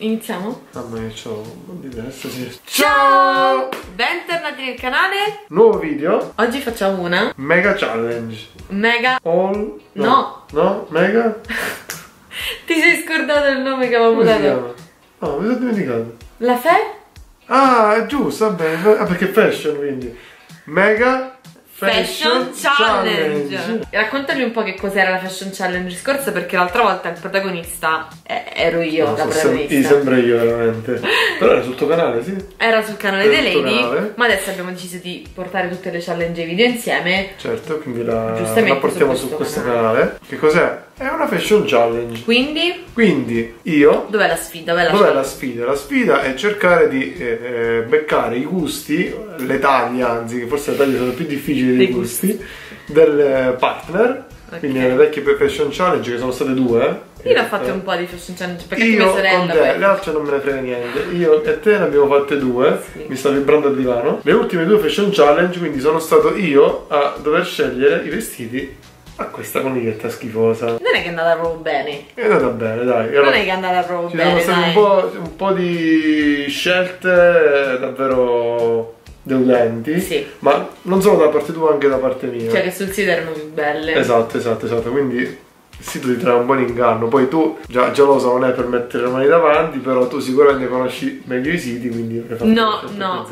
Iniziamo? Mamma mia, c'ho un po' di testa, sì. Ciao! Bentornati nel canale. Nuovo video. Oggi facciamo una Mega challenge. Mega... All... No. No? Mega? Ti sei scordato il nome che avevamo Come si dato? chiama? No, mi sono dimenticato. La Fe? Ah, è giusto, va bene. Ah, perché è fashion, quindi. Mega... Fashion Challenge. Raccontami un po' che cos'era la Fashion Challenge scorsa, perché l'altra volta il protagonista ero io, No, la protagonista. sembra io veramente. Però era sul tuo canale, sì? Era sul canale dei Lady, canale. ma adesso abbiamo deciso di portare tutte le challenge video insieme. Certo, quindi la Giustamente portiamo su su questo questo canale. Che cos'è? È una fashion challenge. Quindi io... dov'è la sfida? Dov'è la sfida? La sfida è cercare di beccare i gusti, le taglie anzi, che forse le taglie sono più difficili dei gusti, del partner. Okay. Quindi nelle vecchie fashion challenge, che sono state due. Io ne ho fatte un po' di fashion challenge, perché io mia sorella con te, poi... le altre non me ne frega niente. Io e te ne abbiamo fatte due. Sì. Mi sta vibrando il divano. Le ultime due fashion challenge, quindi sono stato io a dover scegliere i vestiti a questa coniglietta schifosa. Non è che è andata proprio bene. È andata bene, dai. Non è che è andata proprio bene. Ci sono state un po' di scelte davvero deludenti. Sì. Ma non solo da parte tua, anche da parte mia. Cioè che sul sito erano più belle. Esatto. Quindi il sito ti trae un buon inganno. Poi tu, già lo so, non è per mettere le mani davanti, però tu sicuramente conosci meglio i siti, quindi no,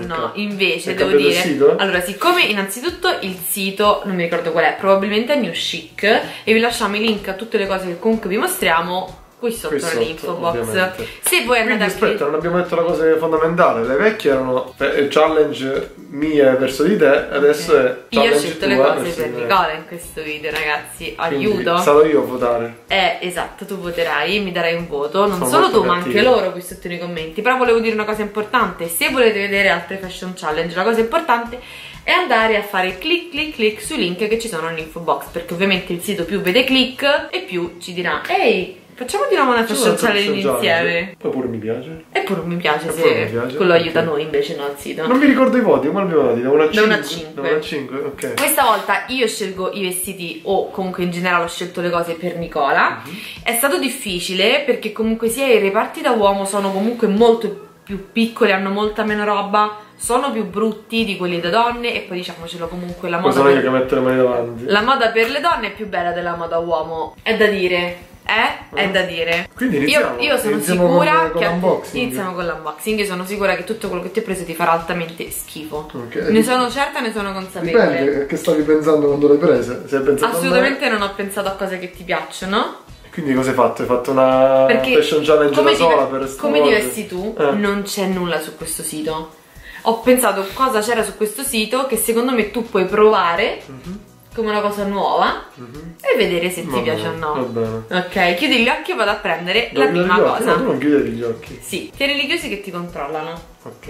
invece devo dire, sito? Allora, siccome innanzitutto il sito, non mi ricordo qual è, probabilmente è New Chic, e vi lasciamo i link a tutte le cose che comunque vi mostriamo qui sotto nell'info box. Se voi andate a... aspetta, non abbiamo detto la cosa fondamentale. Le vecchie erano challenge mie verso di te, adesso è challenge. Io ho scelto le cose per Nicola in questo video, ragazzi. Aiuto. Quindi sarò io a votare. Esatto, tu voterai, mi darai un voto. Non solo tu, ma anche loro qui sotto nei commenti. Però volevo dire una cosa importante: se volete vedere altre fashion challenge, la cosa importante è andare a fare clic sui link che ci sono nell'info box, perché ovviamente il sito più vede click e più ci dirà ehi, facciamo di nuovo una fashion challenge insieme. Poi pure mi piace. E pure mi piace, se quello aiuta noi invece, no, al sito. Non mi ricordo i voti, come abbiamo dati? Da 1 a 5? Da 1 a 5. Da 1 a 5, ok. Questa volta io scelgo i vestiti, o comunque in generale ho scelto le cose per Nicola. È stato difficile perché comunque sia i reparti da uomo sono comunque molto più piccoli, hanno molta meno roba, sono più brutti di quelli da donne, e poi diciamocelo, comunque la moda... Sono io che metto le mani davanti. La moda per le donne è più bella della moda uomo, è da dire. È da dire. Quindi iniziamo. Io sono sicura che iniziamo con l'unboxing. Io sono sicura che tutto quello che ti ho preso ti farà altamente schifo. Okay. Ne sono certa, ne sono consapevole. Dipende che stavi pensando quando l'hai presa. Se hai pensato assolutamente non ho pensato a cose che ti piacciono. Quindi cosa hai fatto? Hai fatto una fashion challenge da sola per come ti vesti tu? Non c'è nulla su questo sito. Ho pensato cosa c'era su questo sito che secondo me tu puoi provare come una cosa nuova e vedere se ti piace o no. Va bene. Ok, chiudi gli occhi e vado a prendere la prima cosa. No, tu non chiudere gli occhi. Sì, tienili chiusi che ti controllano. Ok.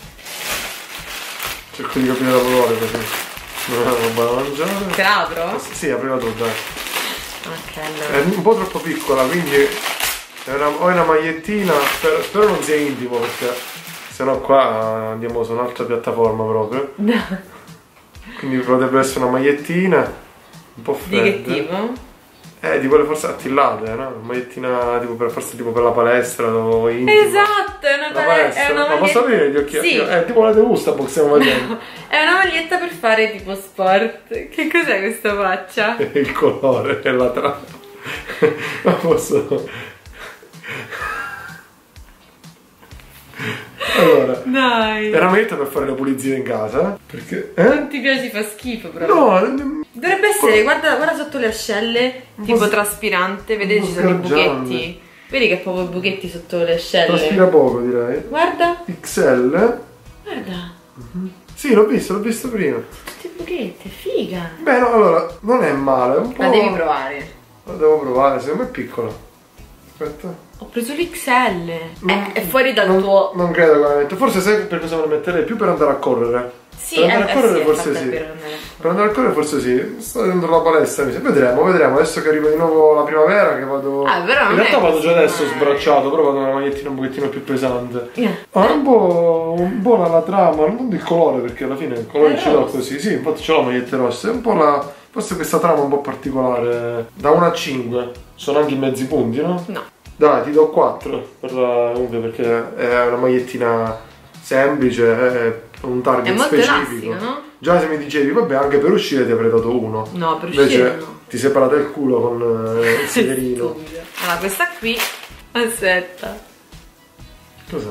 Cerco di capire la colore così. Non è una roba da mangiare. Te la apro? Sì, apriva tu, dai. Ok, allora. È un po' troppo piccola, quindi ho una magliettina, spero non sia intimo, perché sennò qua andiamo su un'altra piattaforma proprio. No. Quindi potrebbe essere una magliettina un po' fredda. Di che tipo? Di quelle forse attillate, no? Una magliettina tipo forse tipo per la palestra o esatto, è una palestra. Ma posso aprire gli occhi? Sì. Tipo la degusta stiamo facendo. È una maglietta per fare tipo sport. Che cos'è questa faccia? Il colore e la trama. Ma posso... Allora, dai. È una maglietta per fare le pulizie in casa. Perché? Non ti piace, fa schifo però. No, dovrebbe essere, guarda sotto le ascelle, tipo traspirante, vedete ci sono i buchetti. Vedi che proprio i buchetti sotto le ascelle. Traspira poco, direi. Guarda. XL. Guarda. Sì, l'ho visto prima. Tutti i buchetti, figa. Beh, no, allora, non è male, un po'. La devi provare. La devo provare, secondo me è piccola. Aspetta. Ho preso l'XL. È fuori dal tuo... Non credo veramente. Forse sai per cosa me la metterei? Più per andare a correre. Sì, per andare a correre sì, forse sì. Per andare a correre forse sì. Sto dentro la palestra. Vedremo. Adesso che arriva di nuovo la primavera che vado... però in realtà vado già adesso sbracciato, però vado con una magliettina un pochettino più pesante. Un po' la trama, non il colore, perché alla fine il colore ce l'ho così. Sì, infatti ce l'ho magliette rosse. È un po' forse questa trama un po' particolare. Da 1 a 5. Sono anche i mezzi punti, no? No. Dai, ti do 4 per la Uve perché è una magliettina semplice, è un target è molto specifico. elastico, no? Già se mi dicevi, vabbè, anche per uscire ti avrei dato 1. No, per uscire invece no. ti sei parato il culo con il sederino. Allora, questa qui, aspetta. Cos'è?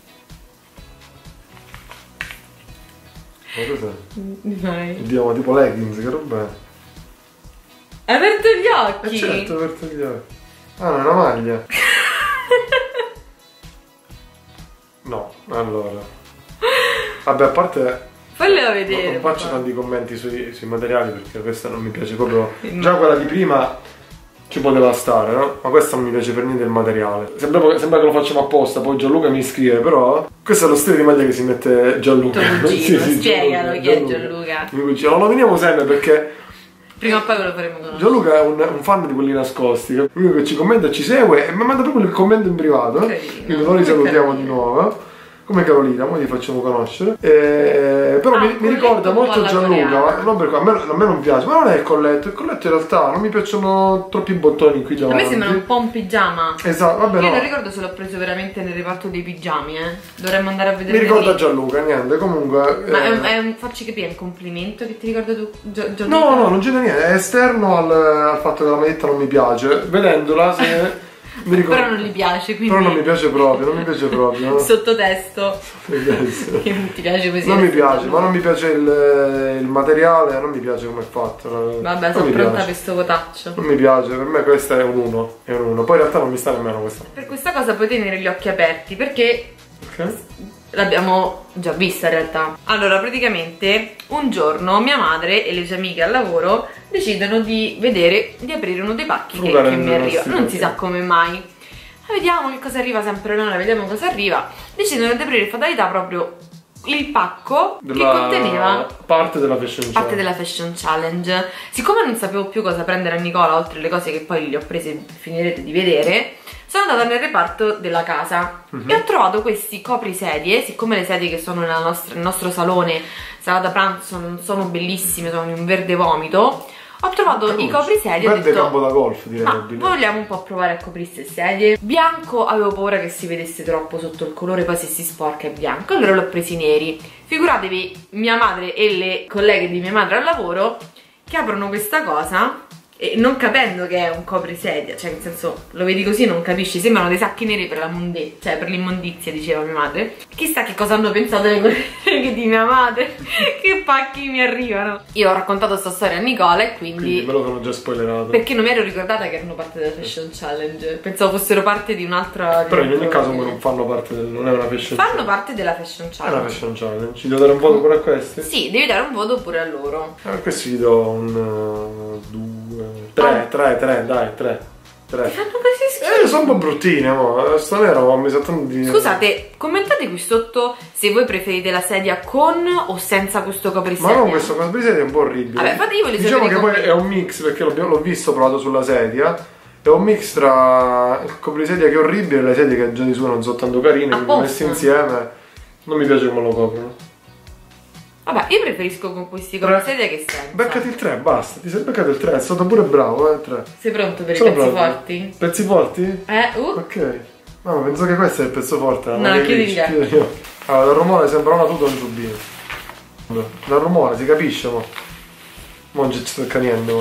Ma cos'è? Vai. Vediamo, tipo leggings, che roba è? Hai aperto gli occhi? Certo, ho aperto gli occhi. Ah, non è una maglia. No, allora. Vabbè, a parte... Fagliela vedere. Non faccio tanti commenti sui materiali perché questa non mi piace proprio. Già quella di prima ci poteva stare, no? Ma questa non mi piace per niente il materiale. Sembra che lo facciamo apposta, poi Gianluca mi scrive, però questo è lo stile di maglia che si mette Gianluca. Tuo cugino, spiegalo chi è Gianluca. Mio cugino, lo nominiamo sempre perché prima o poi ve lo faremo conoscere. Gianluca è un fan di quelli nascosti, lui che ci commenta, ci segue e mi manda proprio il commento in privato. Quindi noi li salutiamo di nuovo. Come Carolina, ora gli facciamo conoscere. Però mi ricorda molto Gianluca, ma non perché a me non piace, ma non è il colletto in realtà non mi piacciono troppi bottoni qui davanti. A me sembra un po' un pigiama. Esatto, vabbè. Io no. non ricordo se l'ho preso veramente nel reparto dei pigiami, Dovremmo andare a vedere. Mi ricorda Gianluca, niente, comunque. Ma facci capire, è un complimento che ti ricorda tu, Gianluca? No, non c'è niente, è esterno al fatto che la maglietta non mi piace. Vedendola, se. Però non gli piace, quindi... Però non mi piace proprio, No? Sottotesto. Che non ti piace così. Non mi piace, ma non mi piace il materiale, non mi piace come è fatto. Vabbè, sono pronta per sto votaccio. Non mi piace, per me questa è un 1. È un 1. Poi in realtà non mi sta nemmeno questa. Per questa cosa puoi tenere gli occhi aperti, perché... Ok. L'abbiamo già vista in realtà. Allora, praticamente un giorno mia madre e le sue amiche al lavoro decidono di aprire uno dei pacchi che mi arriva. Non si sa come mai. Vediamo che cosa arriva, sempre allora, vediamo cosa arriva. Decidono di aprire fatalità proprio il pacco che conteneva parte della Fashion Challenge. Siccome non sapevo più cosa prendere a Nicola, oltre le cose che poi le ho prese, finirete di vedere, sono andata nel reparto della casa e ho trovato questi coprisedie. Siccome le sedie che sono nel nostro salone, sala da pranzo, non sono bellissime, sono in un verde vomito, ho trovato i coprisedie e ho detto, campo da golf, direi. ma vogliamo un po' provare a coprirsi le sedie. Bianco, avevo paura che si vedesse troppo sotto il colore, poi se si sporca è bianco, allora l'ho presi neri. Figuratevi mia madre e le colleghe di mia madre al lavoro che aprono questa cosa e non capendo che è un coprisedia, cioè nel senso, lo vedi così non capisci, sembrano dei sacchi neri per la cioè per l'immondizia, diceva mia madre. Chissà che cosa hanno pensato le colleghe di mia madre, che pacchi mi arrivano. Io ho raccontato sta storia a Nicola e quindi me lo sono già spoilerato. Perché non mi ero ricordata che erano parte della Fashion Challenge, pensavo fossero parte di un'altra. Però in ogni caso non fanno parte non è una Fashion Challenge. Fanno parte della Fashion Challenge. È una Fashion Challenge. Ci devo dare un voto pure a questi? Sì, devi dare un voto pure a loro. A questi gli do un 2 3, dai, 3. Ti fanno così schifo. Sono un po' bruttine, mo. Sto nero, mi sa tanto di... Scusate, commentate qui sotto se voi preferite la sedia con o senza questo coprisedia. Ma no, questo coprisedia è un po' orribile. Vabbè, fate io diciamo che poi è un mix, perché l'ho visto provato sulla sedia. È un mix tra il coprisedia che è orribile e le sedie che già di su non sono tanto carine, quindi messi insieme non mi piace come lo coprono. Vabbè, io preferisco con questi coprisedia che senza. Beccati il 3, basta, ti sei beccato il 3, è stato pure bravo, 3. Sei pronto per i pezzi forti? Pezzi forti? Ok. No, penso che questo è il pezzo forte. No, chiudi. Allora, il rumore sembra una tuta un giubbino. Dal rumore, si capisce, mo. Non ci sta niente.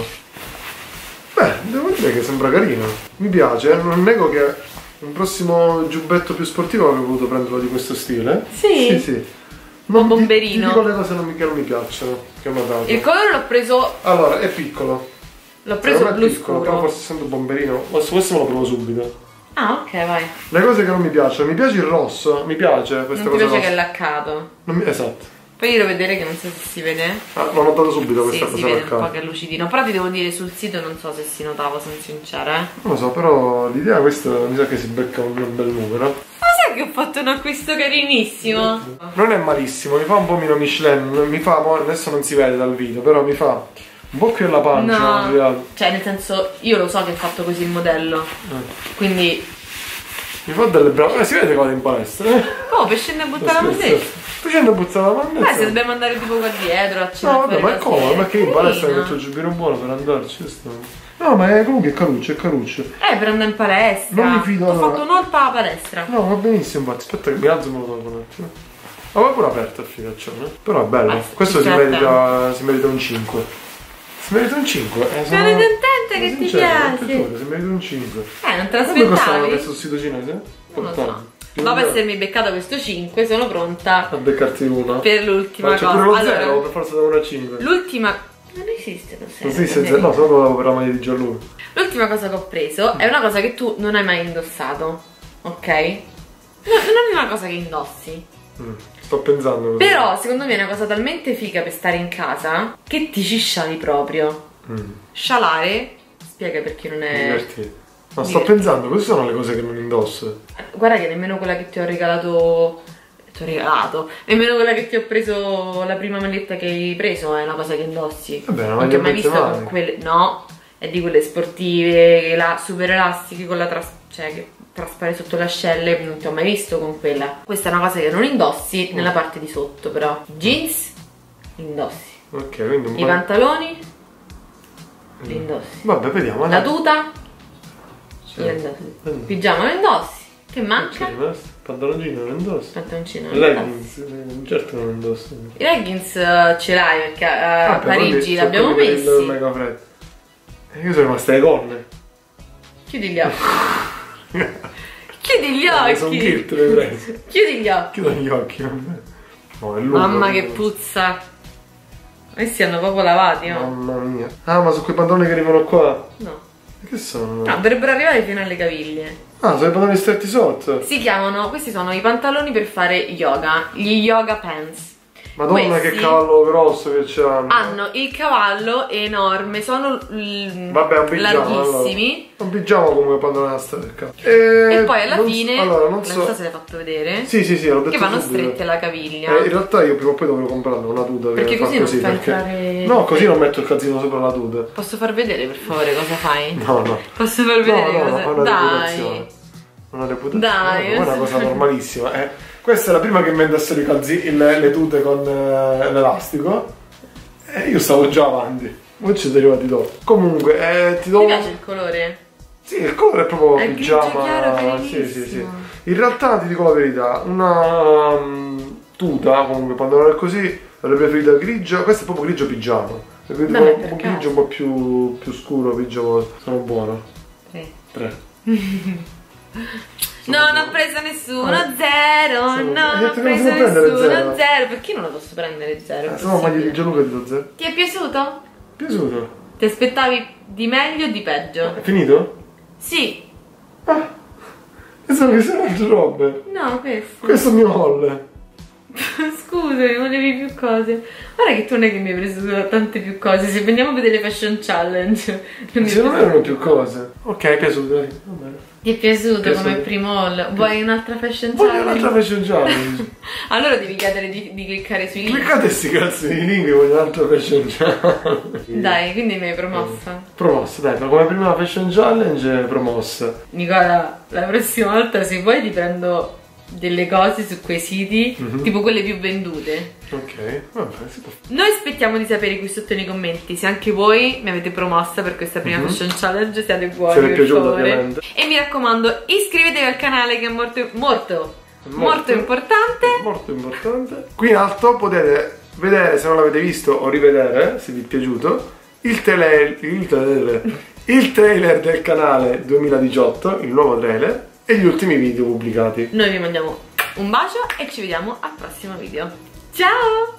Beh, devo dire che sembra carino. Mi piace, non nego che un prossimo giubbetto più sportivo avrei voluto prenderlo di questo stile. Sì? Sì. Un bomberino. Ti dico le cose che non mi piacciono, che mi ha dato. Il colore l'ho preso... Allora, è piccolo. L'ho preso blu piccolo, scuro. però forse essendo bomberino. Questo me lo provo subito. Ah, ok, vai. Le cose che non mi piacciono, mi piace il rosso, mi piace questa cosa. Non ti piace che è laccato. Esatto. Poi io devo vedere che non so se si vede. Ah, l'ho notato subito questa cosa. Si vede un po' che è lucidino. Però ti devo dire sul sito non so se si notava, sono sincera. Non lo so, però l'idea questa mi sa che si becca un bel numero. Ma sai che ho fatto un acquisto carinissimo? Non è malissimo, mi fa un po' meno Michelin, mi fa, adesso non si vede dal video, però mi fa un po' più alla pancia. No, cioè nel senso, io lo so che è fatto così il modello. Quindi... Mi fa delle brave. Si vede cosa in palestra, Oh, per scendere a buttare la maglietta. Tu scendi a buttare la maglietta? Se dobbiamo andare tipo qua dietro a no, vabbè, ma è comodo, perché in palestra mi metto il giubbino buono per andarci. No, ma comunque è caruccio, è caruccio. Per andare in palestra. Non mi fido. Ho fatto un'olpa alla palestra. No, va benissimo, infatti. Aspetta che mi alzo e me lo tolgo un attimo. Ma va pure aperto il figaccione. Però è bello. Questo si merita un 5. Si merita un 5. Sono contenta che ti piace. Si merita un 5. Non te l'aspettavi? Come costava questo sito cinese? Non lo so. Dopo essermi beccato questo 5, sono pronta a beccarti uno per l'ultima cosa. C'è pure lo 0, per forza da 1 a 5. L'ultima... Non esiste lo 0. Non esiste 0, no, solo per la maglia di Gianluca. L'ultima cosa che ho preso è una cosa che tu non hai mai indossato, ok? No, non è una cosa che indossi. Sto pensando. Però secondo me è una cosa talmente figa per stare in casa che ti ci sciali proprio. Scialare, spiega per chi non è... Divertito. Ma sto pensando, queste sono le cose che non indosso. Guarda che nemmeno quella che ti ho regalato... nemmeno quella che ti ho preso, la prima maglietta che hai preso è una cosa che indossi. Vabbè, una non ti ho mai maglietta visto con quelle... No, è di quelle sportive, super elastiche con la cioè che traspare sotto le ascelle, non ti ho mai visto con quella. Questa è una cosa che non indossi nella parte di sotto, però. Jeans, indossi. Ok, quindi I pantaloni, li indossi. Vabbè, vediamo. La tuta, li indossi. Pigiama, lo indossi. Che manca? Pantaloncino non indosso. Pantaloncino non leggings, certo non indosso. I leggings ce l'hai perché a Parigi l'abbiamo messi. Il mega freddo. Io sono rimasta alle corne. Chiudi gli occhi. Chiudi gli occhi. Sono kilt, le preso. Chiudi gli occhi. Chiudo gli occhi. No, è lungo. Mamma che puzza. Questi hanno proprio lavati, no? Mamma mia. Ah, ma su quei pantaloni che arrivano qua? No. Che sono? No, dovrebbero arrivare fino alle caviglie. Ah, sono i pantaloni stretti sotto? Si chiamano, questi sono i pantaloni per fare yoga, gli yoga pants. Madonna, questi, che cavallo grosso che c'hanno. Hanno il cavallo enorme, sono vabbè, un pigiama, larghissimi. Allora. Un pigiama come pantalone da stecca. E poi alla fine, allora, non so se l'hai fatto vedere. Sì, l'ho detto. Che vanno subito. Stretti alla caviglia. In realtà io prima o poi dovrò comprarne una tuta. Perché così non fai entrare... No, così non metto il calzino sopra la tuta. Posso far vedere per favore cosa fai? No. Posso far vedere cosa? Dai. Una reputazione. Dai. È una cosa normalissima. Questa è la prima che mi indossano le tute con l'elastico. E io stavo già avanti. Poi ci siete arrivati dopo. Comunque, ti do. Ti piace il colore? Sì, il colore è proprio è pigiama. Chiaro, sì. In realtà ti dico la verità, una tuta, comunque pantalone così, l'avrei preferita grigia. Questa è proprio grigio pigiama. Un po' grigio, un po' più scuro, pigiama. Sono buono. 3. No, non ho preso nessuno, 0. No, non ho preso nessuno, 0. Perché non lo posso prendere 0? No, maglia di Gianluca ti do 0. Ti è piaciuto? Piaciuto. Ti aspettavi di meglio o di peggio? È finito? Sì. Ah, pensavo che siano altre robe. No, questo. Questo è il mio haul. Scusami, volevi più cose. Guarda che tu non è che mi hai preso tante più cose. Se veniamo a vedere le fashion challenge non erano più cose. Ok, è piaciuto, dai. Va bene. Ti è piaciuto come primo haul? Vuoi un'altra fashion challenge? Voglio un'altra fashion challenge. Allora devi chiedere di cliccare sui link. Cliccate sti cazzo di link, voglio un'altra fashion challenge. Dai, quindi mi hai promossa. Promossa, dai, come prima fashion challenge promossa. Nicola, la prossima volta se vuoi ti prendo delle cose su quei siti, tipo quelle più vendute. Ok, vabbè, si può. Noi aspettiamo di sapere qui sotto nei commenti se anche voi mi avete promossa per questa prima fashion challenge, siate buoni, se vi è per piaciuto, favore. ovviamente. E mi raccomando, iscrivetevi al canale che è molto importante. Molto importante. Qui in alto potete vedere, se non l'avete visto, o rivedere, se vi è piaciuto, il trailer del canale 2018, il nuovo trailer, e gli ultimi video pubblicati. Noi vi mandiamo un bacio e ci vediamo al prossimo video. Ciao!